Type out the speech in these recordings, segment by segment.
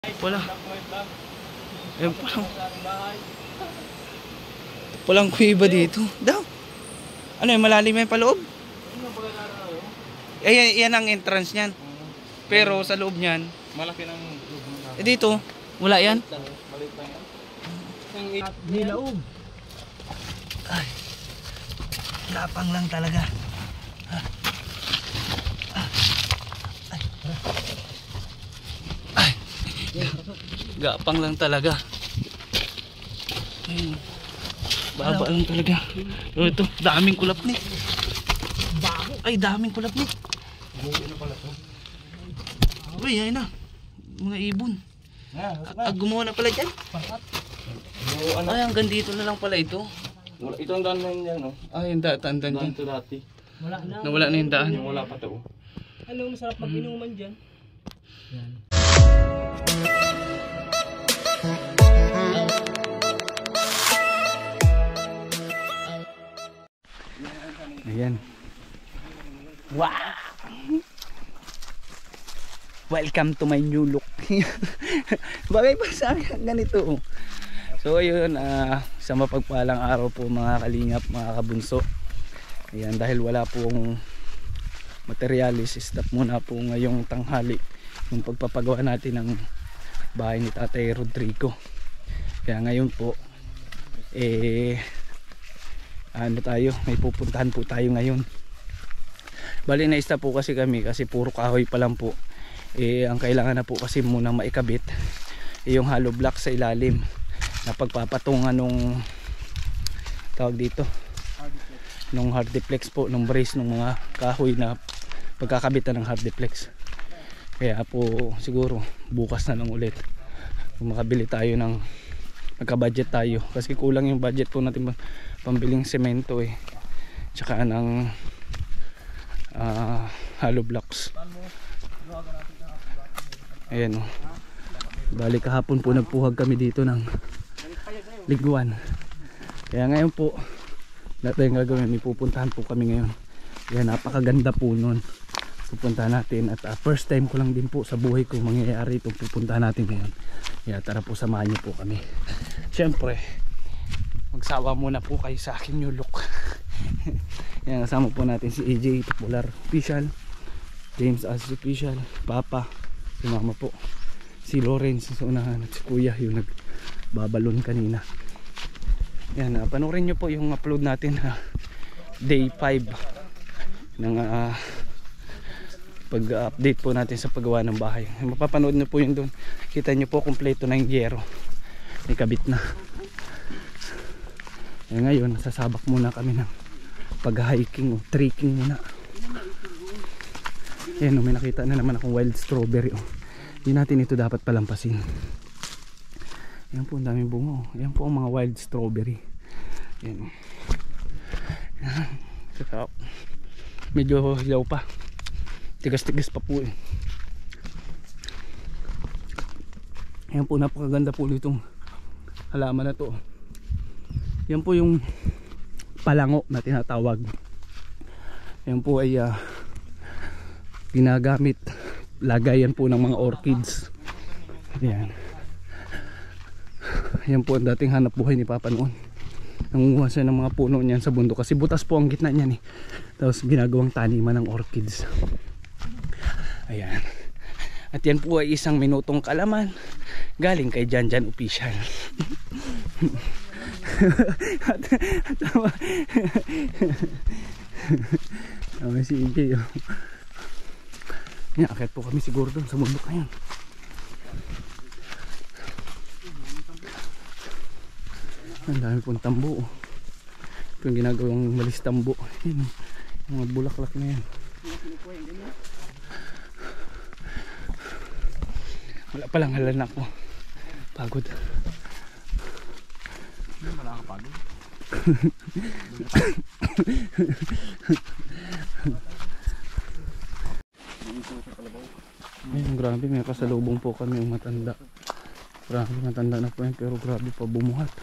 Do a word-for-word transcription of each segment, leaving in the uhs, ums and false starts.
Wala. Ayun palang. Walang kuiba dito. Daw. Ano yung malalim yung paloob? Eh, yan ang entrance niyan. Pero sa loob niyan, malaki ng loob. Eh dito, wala yan. Maliit lang yan. Nilaog. Ay. Lapang lang talaga. Ay. Ay. Gapang lang talaga. Ayun. Baba lang talaga. Oh, ito, daming kulapnik. Ay, daming kulapnik. Buo na pala to. Uy, ayun na. Mga ibon. Ah, gumawa na pala dyan. Ay, hanggang dito na lang pala ito. Ito ang daan na yan, no? Ay, yung daan dyan. Daan ito dati. Wala na. Nawala na yung daan. Yung wala pa to. Ano, masarap mag-inuman dyan. Yan. Ayan. Wow! Welcome to my new look. Bagay pa sa akin ganito. So ayun, uh, sa mapagpalang araw po mga kalingap, mga kabunso. Ayan, dahil wala pong materialis, stop muna po ngayong tanghali yung pagpapagawa natin ng bahay ni Tatay Rodrigo. Kaya ngayon po eh ano tayo, may pupuntahan po tayo ngayon. Bali na stop po kasi kami kasi puro kahoy pa lang po. Eh ang kailangan na po kasi muna maikabit eh, yung hollow block sa ilalim na pagpapatungan nung tawag dito nung hardiplex po, nung brace ng mga kahoy na pagkakabitan ng hardiplex. Kaya po siguro bukas na lang ulit kung makabili tayo ng magka-budget tayo kasi kulang yung budget po natin pambiling semento eh tsaka ng uh, hollow blocks. Ayan o, bali kahapon po nagpuhag kami dito ng liguan. Kaya ngayon po lahat tayong gagawin, may pupuntahan po kami ngayon. Kaya napakaganda po nun, pupuntahan natin at uh, first time ko lang din po sa buhay ko mangyayari itong pupuntahan natin ngayon. Kaya tara po, samahan niyo po kami. Siyempre magsawa muna po kayo sa akin new look. Yan, kasama po natin si A J Popular Official, James as Official, Papa, si Mama po, si Lawrence sa unahan at si Kuya yung nagbabalon kanina. Yan, uh, panoorin nyo po yung upload natin uh, day five ng uh, pag-update po natin sa paggawa ng bahay. Mapapanood nyo po yun doon. Kita nyo po kompleto na yung yero, may kabit na. Eh, ngayon sasabak muna kami ng pag-hiking o trekking muna. Ayan o, may nakita na naman akong wild strawberry o. Hindi natin ito dapat palampasin. Ayan po, ang daming bunga o. Ayan po ang mga wild strawberry. Ayan o. Ayan. Medyo hilaw pa, tigas-tigas pa po eh. Ayan po, napakaganda po nitong halaman na to. Yan po yung palango na tinatawag. Yan po ay uh, ginagamit lagayan po ng mga orchids. Yan. Yan po ang dating hanap buhay ni Papa noon. Nangunguha siya ng mga puno niyan sa bundok kasi butas po ang gitna niyan eh. Tapos ginagawang taniman ng orchids. Ayan. At yan po ay isang minutong kalaman galing kay Jan Jan Official. at, at tama tama si E J oh. Yan, akit po kami siguro doon sa bundok na yan. Ang dami pong tambo oh. Ito yung ginagawang malis tambo. Yan, yung mga bulaklak na yan. Wala palang halan ako, pagod. Wala ka pagod. Ayun, grabe, may kasalubong po kami yung matanda. Grabe, matanda na po yan pero grabe pa bumuhat.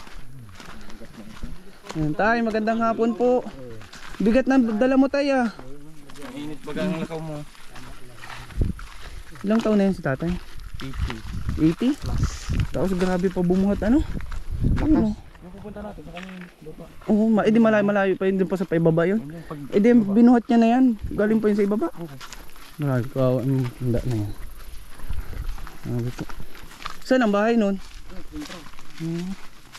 Ayun, tay, magandang hapon po. Bigat na dala mo, tay ah. Init baga ang lakaw mo. Ilang taon na yun si tatay? eighty. eighty? Tapos grabe pa bumuhat ano? Ano? Yung pupunta natin sa kanyang lupa. Oo, ma edi malayo malayo pa yun dun pa sa paibaba yun. Yung pag... Edi binuhat niya na yan. Galing pa yun sa ibaba. Grabe kawawa yung handa na yan. Grabe po. Saan ang bahay nun? Hmm.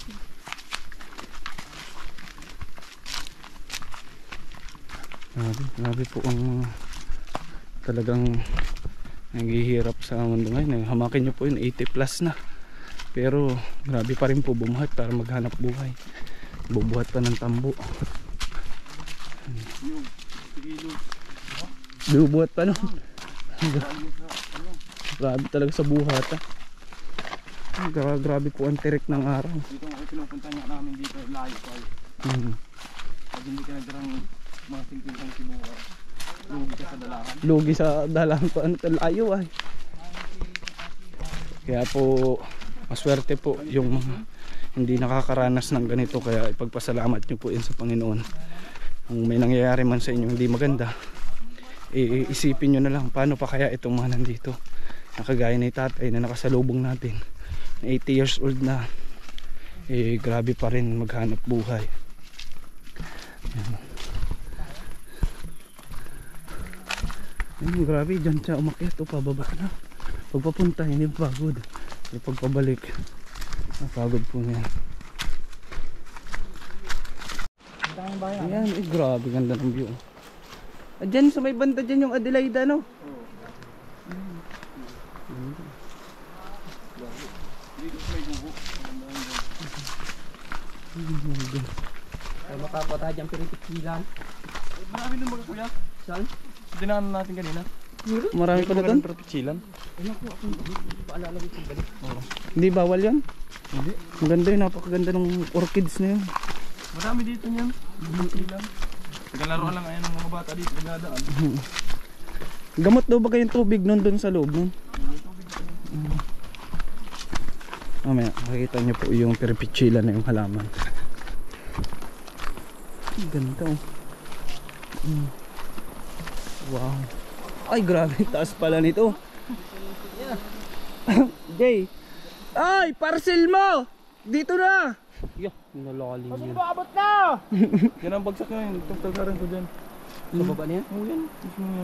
Grabe, grabe po ang talagang naghihirap sa mundo ngayon. Hamakin nyo po yun, eighty plus na. Pero grabe pa rin po bumuhat para maghanap buhay. Bubuhat pa ng tambo. Bubuhat pa no? Grabe talaga sa buhat ah. Gra grabe po ang tirik ng araw. Dito nga pinupunta niya namin dito, layo pa. Hmm. Pag hindi ka nagdarang mga singkintang sibuha, lugi ka sa dalahan. Lugi sa dalahan ko ano layo ay. Kaya po maswerte po yung mga hindi nakakaranas ng ganito, kaya ipagpasalamat nyo po yun sa Panginoon. Kung may nangyayari man sa inyo hindi maganda, iisipin nyo na lang paano pa kaya itong mga nandito, nakagaya ni tatay na nakasalubong natin, eighty years old na, eh grabe pa rin maghanap buhay. Ayan. Ayan, grabe dyan siya umakyat o pababa na. Pagpapunta hindi pagod, yung pagpabalik napagod po niya. Ayan, eh grabe ganda ng view. Ah, dyan sa may banda dyan yung Adelaida no? Ay makapata dyan pinipikilan. Marami nun mga kuya. Saan? Dinaanan natin kanina. Marami pa na doon? Perpichilan. Ayun ko, ako paalala ko yung balik. Hindi bawal yan? Hindi. Ang ganda yun, napakaganda ng orchids na yun. Marami dito niyan. Perpichilan. Naglaruan lang ayan ng mga bata dito nagdadaan. Gamot daw ba kayong tubig nun doon sa loob nun? Mm. Mamaya, makikita nyo po yung perpichila na yung halaman. Ang ganda oh. Mm. Wow. Ay grabe, taas pala nito. Jay. Ay, parcel mo! Dito na! Yo, nalalim yan. Abot na! Yan ang bagsak ngayon. Itong talkaran ko dyan. Sa baba niya? Oo yan. Mismo yan.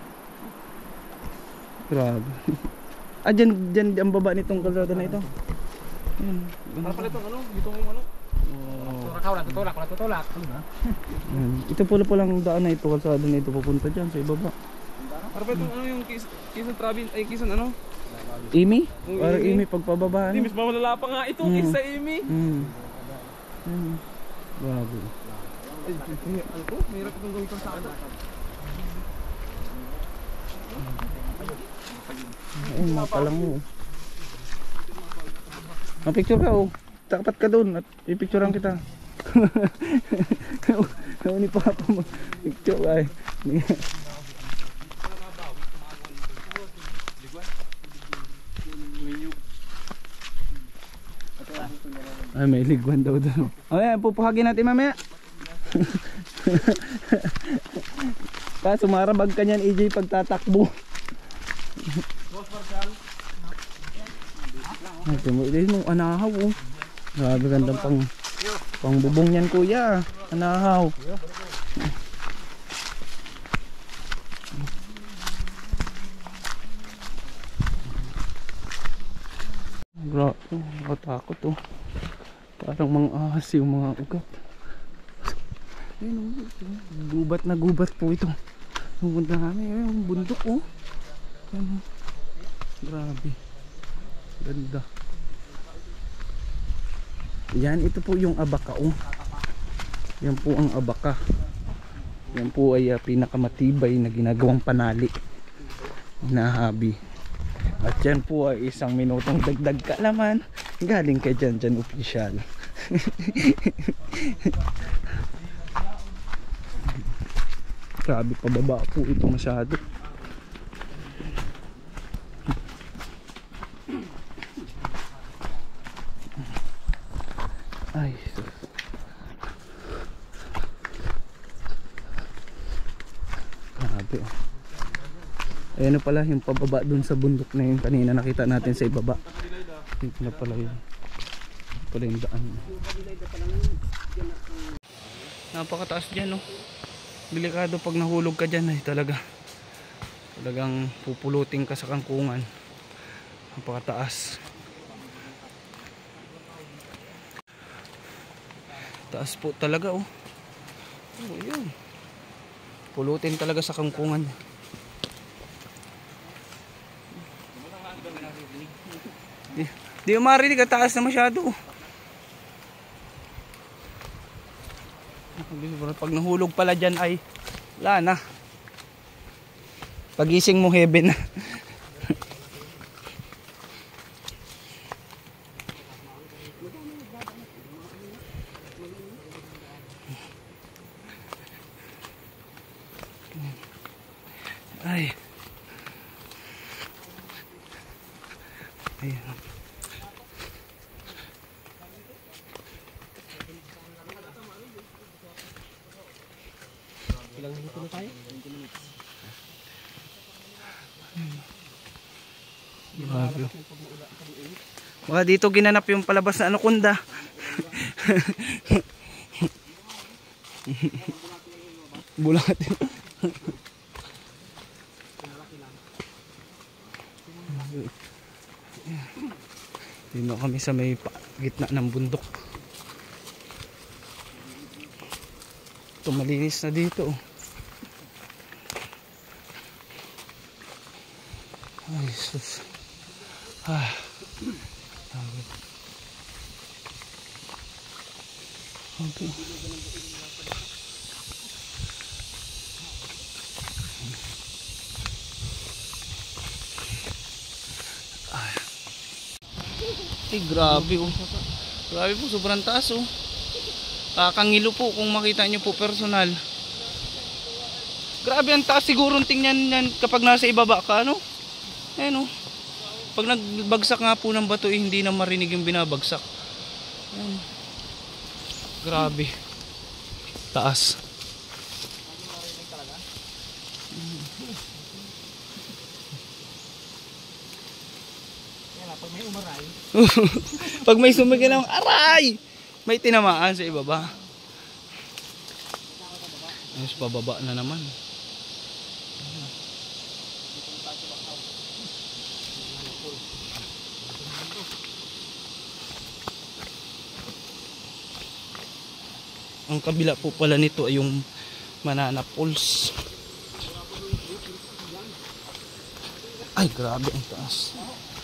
Grabe. Ah, dyan, dyan ang baba nitong kalsada na ito. Ayan. Para pala itong ano? Dito yung ano? Turakaw na tutulak, wala tutulak. Ayan. Ito pala palang daan na ito, kalsada na ito papunta dyan sa ibaba. Para pala itong ano yung Quezon Travel, ay Quezon ano? Imi? Oo, Para Imi. Imi pagpababa. Hindi, Ano? mas mamalala pa nga ito Mm. kaysa Amy. Hmm. Hmm. Grabe. Ano ko? Mahirap itong gawin kang saan. Ayun, mga palang mo. Mapicture ka oh. Tapat ka doon at ipicturean kita. Nauni pa pa mo. Picture ay. Ay, may ligwan daw doon. O yan, pupuhagin natin mamaya. Kaso marabag ka niyan, E J, pagtatakbo. Ito mo, ito yung anahaw oh. Grabe gandang pang pang bubong yan kuya. Anahaw. Grabe, nakatakot oh. Parang mga ahas yung mga ugat. Ayun oh, gubat na gubat po ito. Pumunta kami, ayun, bundok oh. Ayun, grabe. Ganda. Yan, ito po yung abaka oh. Yan po ang abaka. Yan po ay uh, pinakamatibay na ginagawang panali na habi. At yan po ay isang minutong dagdag kaalaman galing kay Jan Jan Official. Grabe, pababa po ito masyado. Ay, sus. Grabe oh. Ayan na pala yung pababa dun sa bundok na yun kanina nakita natin sa ibaba. Dito na pala yun. Dito pala yung daan. Napakataas dyan, no? Delikado pag nahulog ka dyan ay talaga. Talagang pupulutin ka sa kangkungan. Napakataas. Taas po talaga, oh. Oh, yun. Pulutin talaga sa kangkungan. Di, di mo marinig, taas na masyado. Pag nahulog pala dyan ay wala na. Pagising mo heaven na. Ay. Ayan. Ilang minuto na tayo? Grabe. Baka dito ginanap yung palabas na anaconda. Bulat. Dito kami sa may gitna ng bundok. Ito malinis na dito. Ay sus. Ah. Okay. Ay, grabe oh. Grabe po, sobrang taas oh. Kakangilo po kung makita nyo po personal. Grabe ang taas siguro tingnan yan kapag nasa ibaba ka, ano? Ayan oh. Pag nagbagsak nga po ng bato eh, hindi na marinig yung binabagsak. Ayan. Grabe. Taas. Pag may umaray, pag may sumigaw ng aray, may tinamaan sa ibaba. Ayos, pababa na naman. Ang kabila po pala nito ay yung Manana Falls. Ay, grabe ang taas.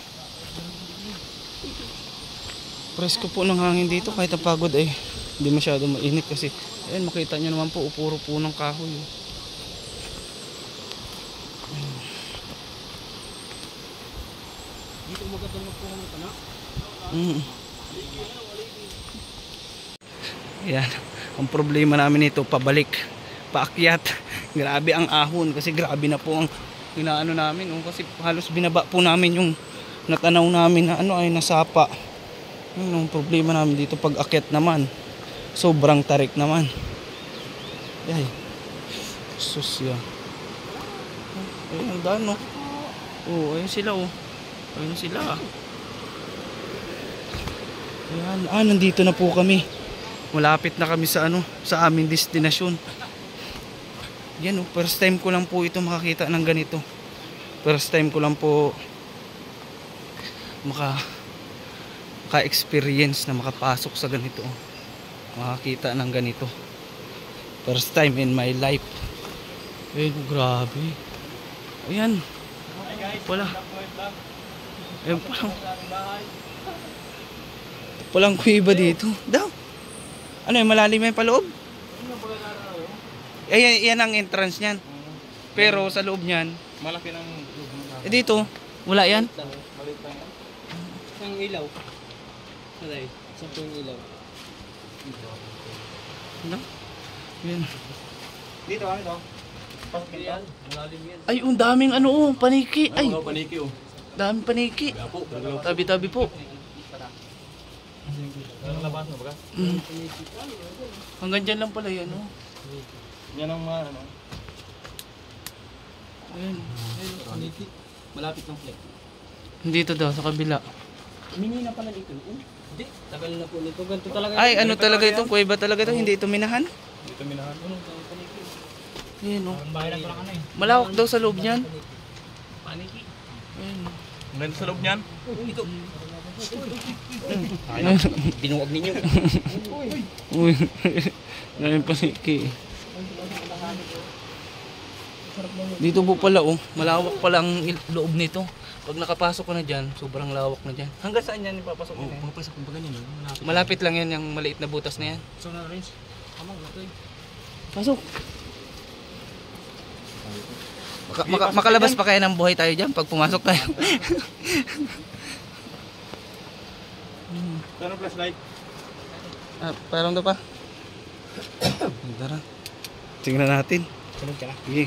Presko po ng hangin dito kahit ang pagod eh hindi masyado mainit kasi ayun makita nyo naman po puro po ng kahoy. dito magandang magpuha ng tanak. Mm. Yan ang problema namin ito, pabalik paakyat. Grabe ang ahon kasi grabe na po ang inaano namin oh, kasi halos binaba po namin yung natanaw namin na ano ay nasapa. Yun ang problema namin dito pag akyat naman. Sobrang tarik naman. Ay. Sus yan. Ayun ang daan no. Oh, ayun sila oh. Ayun sila. Ayan. Ah, nandito na po kami. Malapit na kami sa ano, sa aming destinasyon. Yan oh, first time ko lang po ito makakita ng ganito. First time ko lang po maka ka-experience na makapasok sa ganito, makakita ng ganito. First time in my life. Eh, grabe. Ayan. Wala. Ayan palang. Palang kuiba dito. Daw. Ano yung malalim yung paloob? Ayan, yan ang entrance niyan. Pero sa loob niyan, Malaki ng eh dito, wala yan. Maliit lang yan. Ang ilaw. Alay, saan po yung ilaw? No? Yan. Dito ano ito? Yan, malalim yan. Ay, ang daming ano oh, paniki. Ay, Ano paniki oh. daming paniki. Gapo. Tabi-tabi po. Ang labas mo ba? Mm. Hanggang dyan lang pala yan oh. Yan ang mga ano. Ayun. Ayun, paniki. Malapit ng flex. Dito daw, sa kabila. Mini na pala dito. Oh, hindi, tagal na po nito. Ganito talaga. Ay, ano talaga ito? Kuweba talaga ito? Hindi ito minahan? Dito minahan. Ano, paniki. Ayun o. Ang bahay lang pala ka na eh. Malawak daw sa loob niyan. Paniki. Ayun. Ang ganda sa loob niyan. Ito. Ayun. Dinuwag ninyo. Uy. Ngayon paniki. Dito po pala oh. Malawak pala ang il- loob nito. Pag nakapasok ka na dyan, sobrang lawak na dyan. Hanggang saan yan ipapasok Oh, nila? pumapasok ng baga niyo. Malapit. Malapit lang yan, yung maliit na butas na yan. So na range. Amang ito eh. Pasok. Maka, maka, makalabas pa kaya ng buhay tayo dyan pag pumasok tayo. Ano flashlight? ah, parang doon pa. Tara. Tingnan natin. Sunod ka na. Sige.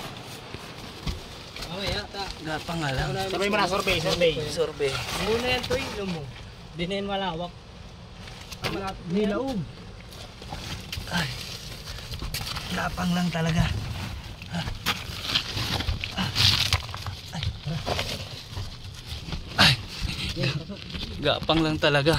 Mamaya, ta. Gapa nga lang. Sabay mo na, sorbet, sorbet. Sorbe. Muna yan to eh, alam mo. Di na yan malawak. Ah, malapit. Nilaog. Ay. Gapang lang talaga. Ay. Gapang lang talaga.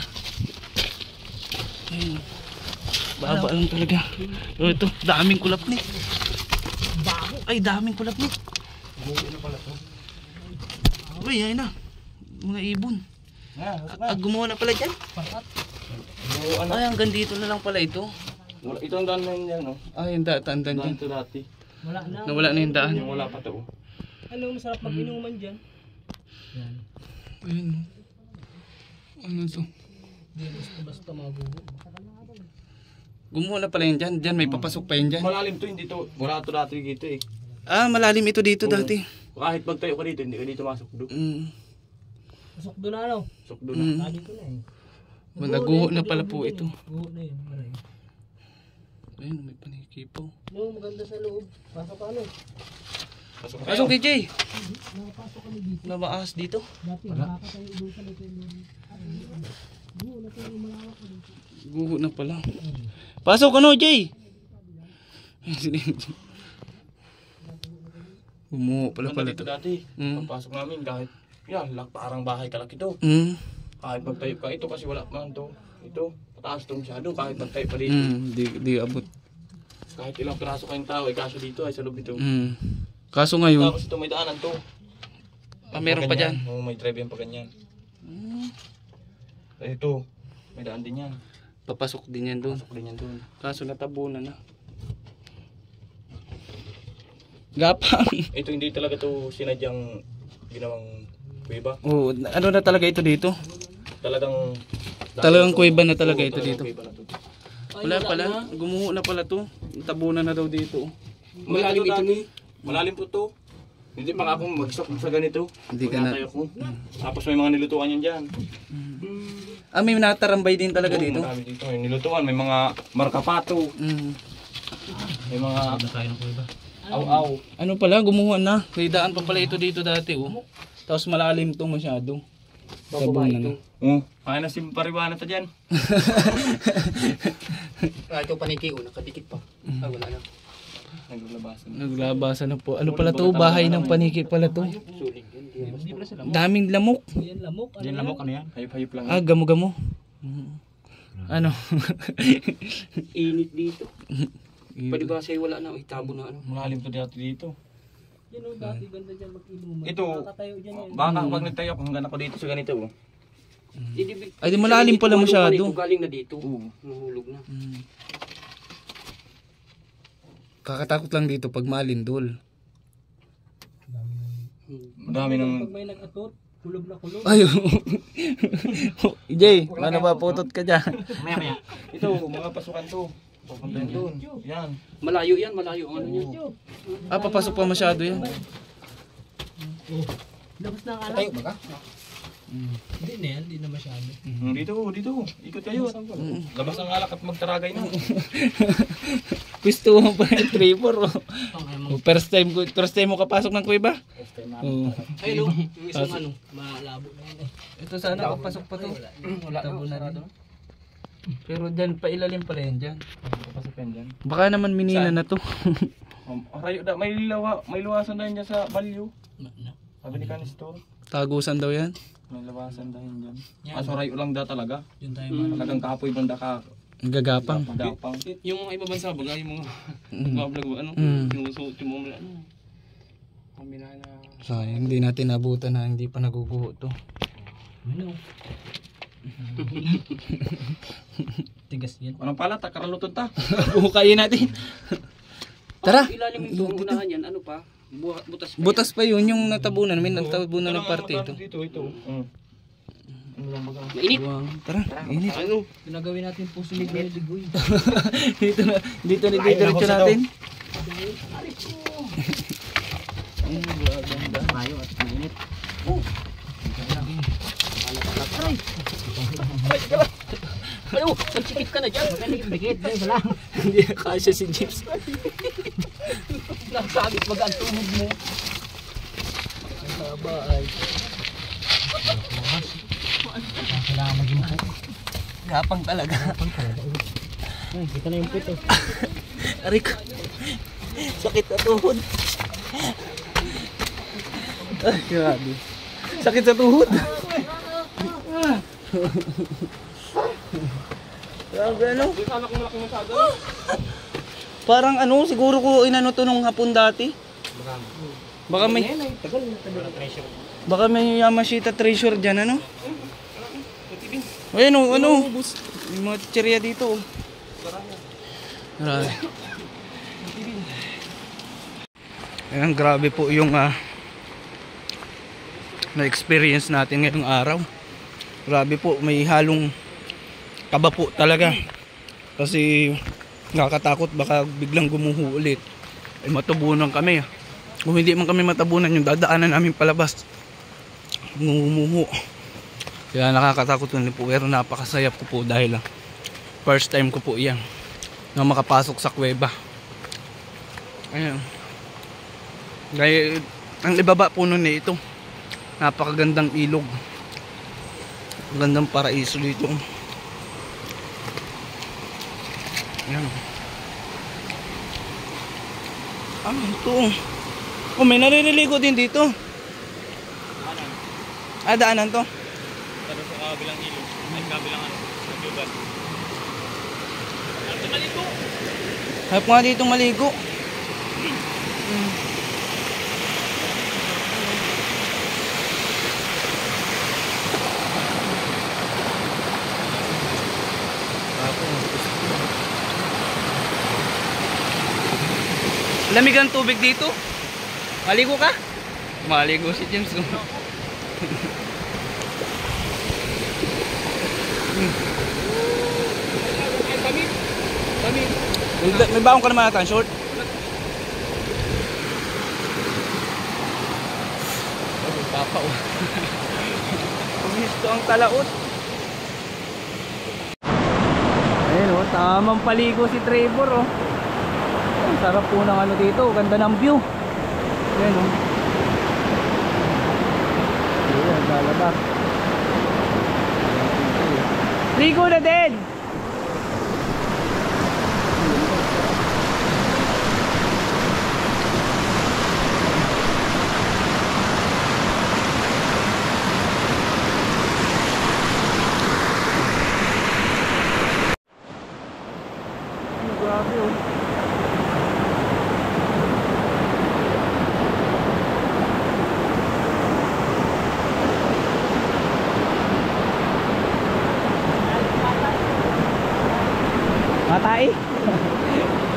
Ayun. Baba lang talaga. Oh, ito, daming kulap ni. Bago. Ay, daming kulap ni. Buo na pala to. Uy, ayun na. Mga ibon. Ah, Ah, gumawa na pala dyan. Pakat. buo ano. Ay, hanggang dito na lang pala ito. Wala, ito ang daan na yun yan, no? Ay, yung daan dyan. Daan to dati. Wala na. Nawala na yung daan. Yung wala pa to. oh. Ano, masarap mag-inuman dyan. Yan. Ayun. Ano to? Di basta-basta magugo. Gumawa na pala yun dyan. Dyan, may papasok pa yun dyan. Malalim to, hindi to. Wala to dati dito eh. Ah, malalim ito dito Oo. dati. Kahit magtayo ka dito, hindi ka dito masok do. Mm. Pasok doon na ano. Sok do na. Mm. Lagi ko na eh. Naguho na pala po ito. Guho na yun. Maray. Ayun, may panikipaw. No, maganda sa loob. Pasok ka ano. Pasok kayo. Pasok D J. Nakapasok kami dito. Nabaas dito. Dati nakakatayo doon sa loob. Guho na tayo malawak na dito. Guho na pala. Pasok ano, Jay? Gumuho pala pala dito to. dati. Mm. Pagpasok namin kahit yan, lak parang bahay kalaki to. Mm. Kahit magtayo ka ito kasi wala man to. Ito, pataas to masyado kahit magtayo pa dito. Mm. Di, di abot. Kahit ilang piraso kayong tao, eh kaso dito ay sa loob ito. Mm. Kaso ngayon, Tapos ito may daanan to. ah, meron pa dyan. Oo, may drive yan pa ganyan. Mm. Eh, ito, may daan din yan. Papasok din yan doon. Pasok din yan doon. Kaso natabunan na. Gapang. Ito hindi talaga to sinadyang ginawang kuweba. Oo, ano na talaga ito dito? Talagang Talagang kuweba na talaga Oo, ito talagang dito. kuweba na to. Wala pala, gumuho na pala to. Tabunan na daw dito. Malalim ito ni. Malalim po to. Hindi pa nga ako mag-stop sa ganito. Hindi ka na. Magtatayo ko. Tapos may mga nilutuan yan dyan. Ah, may natarambay din talaga Oo, dito. marami dito. May nilutuan, may mga markapato, Mm. may mga tayo ng kuweba. aw-aw. Ano pala, gumuho na. May daan pa pala ito dito dati oh. Tapos malalim to masyado. Tabunan na. Oo. Kaya na si Pariwana ta dyan. Ah, ito paniki ko, nakadikit pa. Ah, wala na. Naglalabasan. Naglabasan na po. Ano pala to? Bahay ng paniki pala to. Sulig yun. Hindi pala sila. Daming lamok. Yan lamok. Ano Diyan yan? lamok ano yan? Hayop-hayop lang. Ah, gamo-gamo. Mm. Ano? Init dito. Pwede ba sa'yo wala na? Itabo na ano? Malalim to dati dito. Yan o, dati ganda dyan mag-inuman. Ito, Nakatayo dyan yan. baka pag nagtayo ako hanggang ako dito sa ganito. oh. Ay, di malalim pala masyado. Galing na dito. Oo. Nahulog na. Mm. Kakatakot lang dito pag malindol. Madami ng Pag may nag-atot, kulog na kulog. Ay, Jay, ano ba putot ka dyan? Maya maya. ito, mga pasukan to. Papunta yun doon. Yan. Malayo yan, malayo. Ano yun? Ah, papasok pa masyado yan. Labas na ang alak. Tayo ba ka? Hindi na yan, hindi na masyado. Mm, Dito, dito. Ikot kayo. Labas ang alak at magtaragay na. Gusto mo pa yung three four oh. Ang ay mga. First time ko, first time mo kapasok ng kuweba? Oo. Ay no, yung isang ano, malabo na yan eh. Ito sana papasok pa to. Wala Tabo na na. rin. Pero dyan, pa ilalim pala yan dyan. Papasok yan dyan. Baka naman minina na to. Um, rayo da, may lawa, may luwasan dahil dyan sa balyo. Sabi ni Kanisto. Tagusan daw yan. May luwasan dahil dyan. Kaso rayo lang da talaga. Yun tayo man. Talagang kapoy banda ka. Gagapang. Gapang. Yung mga ibang bansa bagay yung mga nagbablog ano, Mm. yung suot yung mga ano. Kami na na. Sayang, hindi natin nabutan na hindi pa naguguho to. Ano? Tigas yan. Anong pala, takaralutod ta. Buhukayin natin. Tara. Ah, ilalim ito, unahan yan, ano pa? Bu- butas pa Butas pa yun, yung natabunan. May natabunan ng parte ito. Dito, ito. Mm. Ano lang baga? yan. Mainit. Wow. Tara, init. Ano? Pinagawin natin po sa ligoy ligoy. dito na, dito na dito diretso natin. Tayo at mainit. Ano? Nagsikip ka na dyan. Nagsikip ka na lang. Hindi kasya si Jeeps. Nasagit wag ang tuhod mo. Haba ay. Kailangan maging po. Gapang talaga. Ay, kita na yung pito. Arik. Sakit na tuhod. Ay, grabe. Sakit sa tuhod. Grabe ano? Parang ano, siguro ko inano to nung hapon dati. Baka may Baka may Yamashita treasure diyan ano? Ayun oh, ano? May mga chicheria dito oh. Grabe. Ayan, grabe po yung uh, na-experience natin ngayong araw. Grabe po, may halong kaba po talaga. Kasi nakakatakot baka biglang gumuho ulit. Ay matabunan kami. Kung hindi man kami matabunan, yung dadaanan namin palabas gumuho. Kaya nakakatakot ulit po. Pero napakasaya po po dahil lang first time ko po yan na makapasok sa kuweba. Ayan. Gaya, ang ibaba po nun eh ito. Napakagandang ilog. Gandang paraiso dito. Ayan. Ah, ito. Oh, may naririligo din dito. Ah, daanan to. Pero sa kabilang ilog, ay kabilang ano, naglubat. Ano maligo? Harap nga dito maligo. Hmm. Lamig ang tubig dito. Maligo ka? Maligo si James. May, may baong ka naman natin, short. Oh, papa oh. Gusto ang talaot. Ayun oh, tamang paligo si Trevor oh. Ang sarap po ng ano dito, ganda ng view. Ayan o. Ayan, lalabas. Ligo na din! Grabe o. Matay.